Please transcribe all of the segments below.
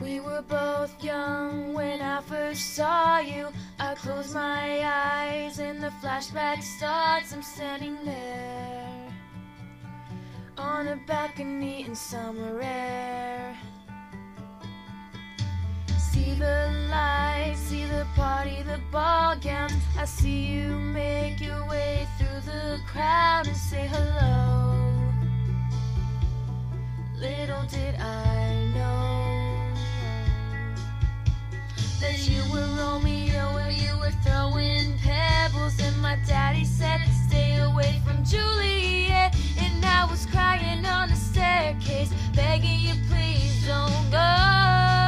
We were both young when I first saw you. I close my eyes and the flashback starts. I'm standing there on a balcony in summer air. See the lights, see the party, the ball gowns. I see you make your way through the crowd and say hello. Little did I know that you were Romeo and you were throwing pebbles, and my daddy said stay away from Juliet, and I was crying on the staircase begging you please don't go.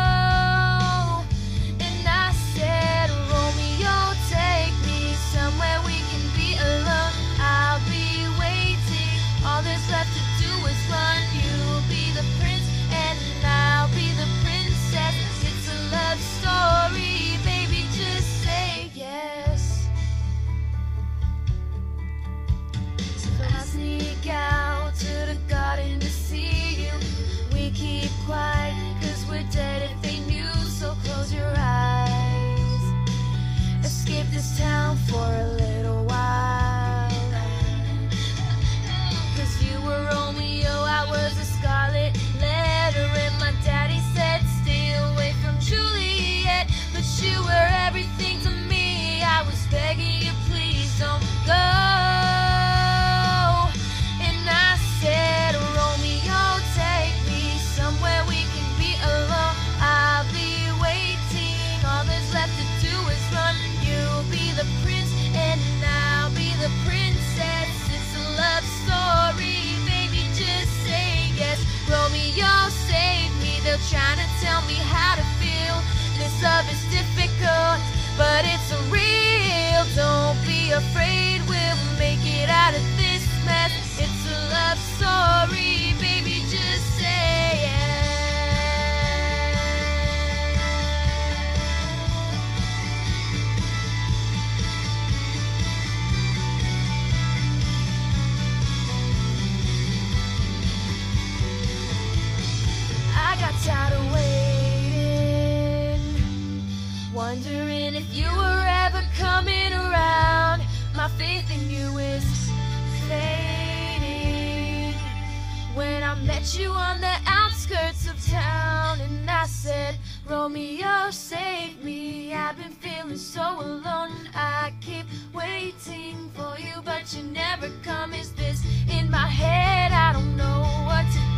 And I said, Romeo, take me somewhere we can be alone. I'll be waiting, all there's left to do is run. You'll be the prince and I'll be the princess. It's a love story, baby, just say yes. So I sneak out to the garden to see you. We keep quiet cause we're dead if they knew. So close your eyes, escape this town for a little while. Cause you were Romeo, I was a scarlet letter, and my daddy said stay away from Juliet, but you were everything to me. I was begging you please don't go. And I said, Romeo, take me somewhere we can be alone. I'll be waiting, all there's left to do is run. You'll be the prince and I'll be the princess. It's a love story, baby, just say yes. Romeo, save me, they're trying to tell me how to feel. This love is difficult, but it's real. Don't be afraid, we'll make it out of this mess. It's a love story, baby, just say yes. I got tired of waiting, wondering if you were ever coming around. My faith in you is fading. When I met you on the outskirts of town, and I said, Romeo, save me, I've been feeling so alone. I keep waiting for you, but you never come. Is this in my head? I don't know what to